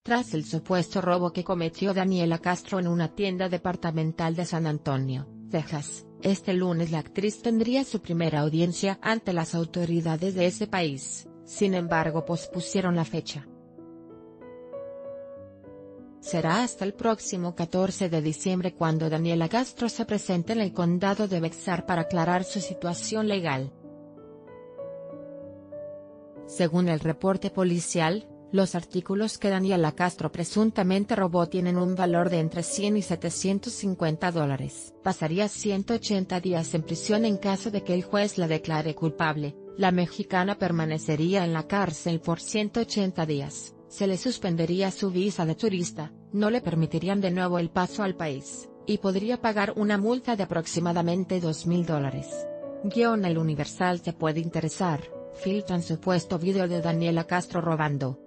tras el supuesto robo que cometió Daniela Castro en una tienda departamental de San Antonio, Texas. Este lunes la actriz tendría su primera audiencia ante las autoridades de ese país, sin embargo pospusieron la fecha. Será hasta el próximo 14 de diciembre cuando Daniela Castro se presente en el condado de Bexar para aclarar su situación legal. Según el reporte policial, los artículos que Daniela Castro presuntamente robó tienen un valor de entre $100 y $750. Pasaría 180 días en prisión en caso de que el juez la declare culpable. La mexicana permanecería en la cárcel por 180 días, se le suspendería su visa de turista, no le permitirían de nuevo el paso al país, y podría pagar una multa de aproximadamente $2,000. El Universal te puede interesar. Filtran supuesto video de Daniela Castro robando.